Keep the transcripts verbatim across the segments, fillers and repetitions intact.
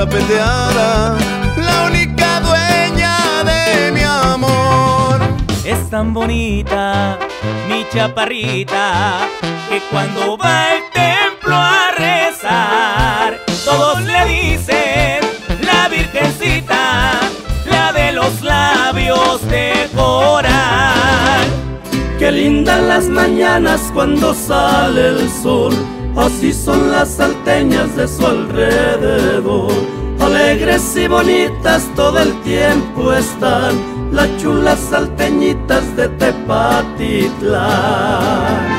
parapeteada, la única dueña de mi amor. Es tan bonita mi chaparrita que cuando va al templo a rezar todos le dicen la virgencita, la de los labios de coral. Qué lindas las mañanas cuando sale el sol, así son las salteñas de su alrededor. Alegres y bonitas todo el tiempo están las chulas salteñitas de Tepatitlán.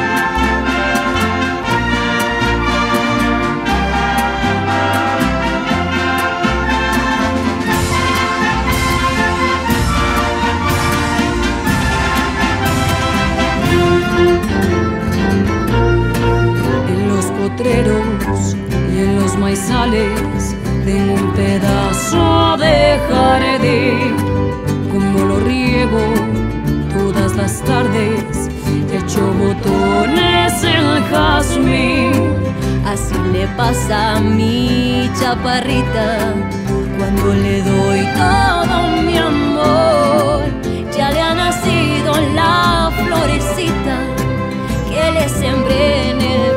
Y en los maizales tengo un pedazo de jardín. Como lo riego todas las tardes, echo botones el jazmín. Así le pasa a mi chaparrita cuando le doy todo mi amor. Ya le ha nacido la florecita que le sembré en el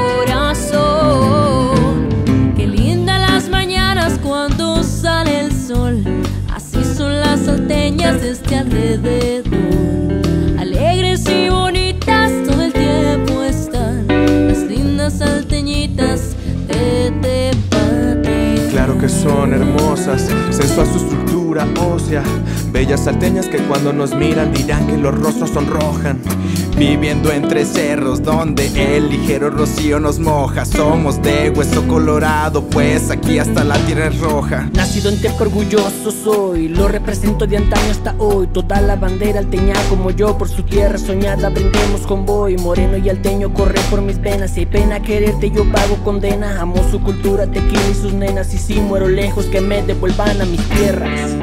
corazón. Qué linda las mañanas cuando sale el sol, así son las salteñas de este alrededor. Alegres y bonitas todo el tiempo están las lindas salteñitas de Tepatitlán. Claro que son hermosas, sensual su estructura ósea. Bellas salteñas que cuando nos miran dirán que los rostros sonrojan. Viviendo entre cerros donde el ligero rocío nos moja. Somos de hueso colorado, pues aquí hasta la tierra es roja. Nacido en Tepa orgulloso soy, lo represento de antaño hasta hoy. Toda la bandera alteña como yo, por su tierra soñada brindemos convoy. Moreno y alteño corre por mis venas, si hay pena quererte yo pago condena. Amo su cultura, tequila y sus nenas, y si muero lejos que me devuelvan a mis tierras.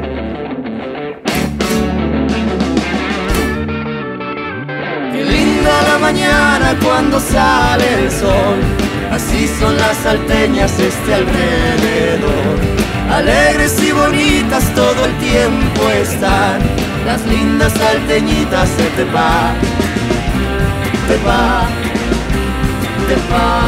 La mañana cuando sale el sol, así son las salteñas este alrededor. Alegres y bonitas todo el tiempo están las lindas salteñitas de Tepa, Tepa, Tepa.